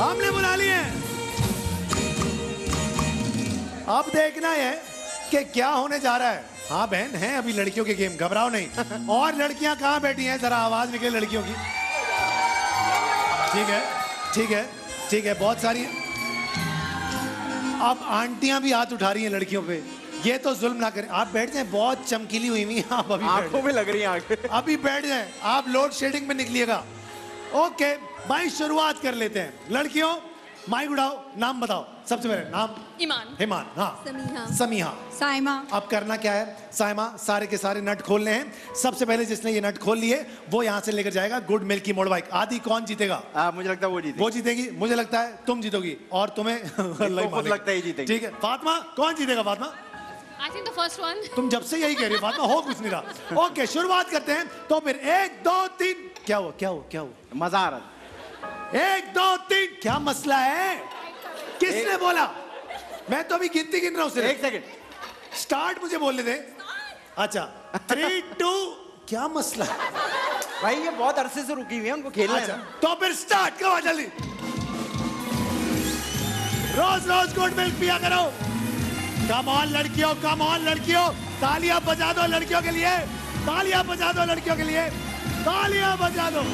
हमने बुला लिए। अब देखना है कि क्या होने जा रहा है। हाँ बहन, है अभी लड़कियों के गेम, घबराओ नहीं। और लड़कियां कहाँ बैठी हैं, जरा आवाज निकले लड़कियों की। ठीक है ठीक है ठीक है, बहुत सारी। अब आंटियां भी हाथ उठा रही हैं लड़कियों पे। ये तो जुल्म ना करें, आप बैठ जाएं, बहुत चमकीली हुई हुई आप अभी आंखों में लग रही है आंखें। अभी बैठ जाएं, आप लोड शेडिंग में निकलिएगा। ओके भाई, शुरुआत कर लेते हैं। लड़कियों माइक उठाओ, नाम बताओ। सबसे पहले नाम। ईमान। ईमान, हाँ। समीहा। समीहा। साइमा। अब करना क्या है साइमा, सारे के सारे नट खोलने हैं। सबसे पहले जिसने ये नट खोल लिए वो यहाँ से लेकर जाएगा गुड मिल्क की मोड़ बाइक। आदि कौन जीतेगा? मुझे लगता है वो जीतेगी। मुझे लगता है तुम जीतोगी और तुम्हें खुद लगता है जीतेगी। ठीक है फातिमा, कौन जीतेगा Fatima? I think the first one. तुम जब से यही कह रही हो फातिमा, हो कुछ नहीं रहा। ओके शुरुआत करते हैं। तो फिर 1 2 3। क्या हुआ क्या हुआ क्या हुआ? मजा आ रहा। 1 2 3। क्या मसला है? किसने बोला? मैं तो अभी गिनती गिन रहा हूँ सिर्फ। 1 सेकंड। स्टार्ट मुझे बोलने दे। अच्छा 3 2। क्या मसला है भाई? ये बहुत अरसे से रुकी हुई है, उनको खेलना अच्छा, है। तो फिर स्टार्ट करो जल्दी। रोज रोज गुड मिल्क पिया करो। कम ऑन लड़कियों, कम ऑन लड़कियों, तालियां बजा दो लड़कियों के लिए, तालियां बजा दो लड़कियों के लिए, तालियां बजा दो।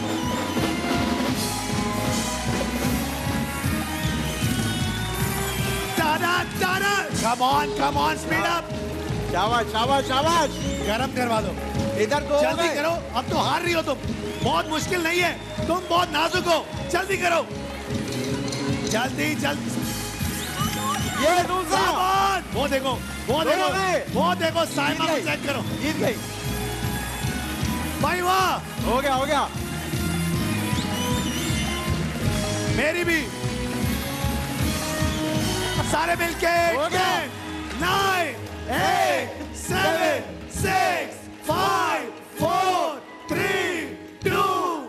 Come on speed up. शाबाश शाबाश शाबाश। गरम करवा दो इधर दो। जल्दी करो, अब तो हार रही हो तुम। बहुत मुश्किल नहीं है, तुम बहुत नाजुक हो। जल्दी करो, जल्दी जल्दी। ये दूसरा। वो देखो वो देखो वो देखो, साइमा को चेक करो। जीत गई भाई वाह, हो गया हो गया। मेरी भी। सारे मिलके 9 8 7 6 5 4 3 2।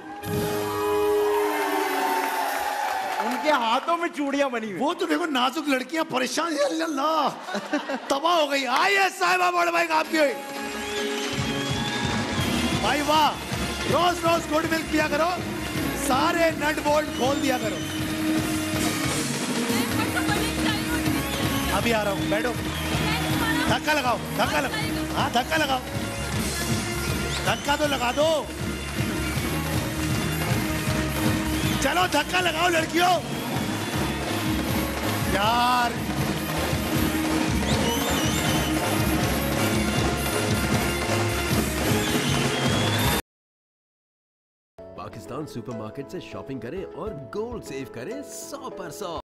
उनके हाथों में चूड़ियां बनी हुई। वो तो देखो नाजुक लड़कियां परेशान है। अल्लाह तबाह हो गई। आइए साहिबा बड़ भाई आपकी हुई। भाई वाह, रोज रोज गुड मिल्क पिया करो, सारे नट बोल्ट खोल दिया करो। अभी आ रहा हूं, बैठो। धक्का लगाओ, धक्का लगाओ। हाँ धक्का लगाओ, धक्का तो लगा दो। चलो धक्का लगाओ लड़कियों यार। पाकिस्तान सुपरमार्केट से शॉपिंग करें और गोल्ड सेव करें 100%।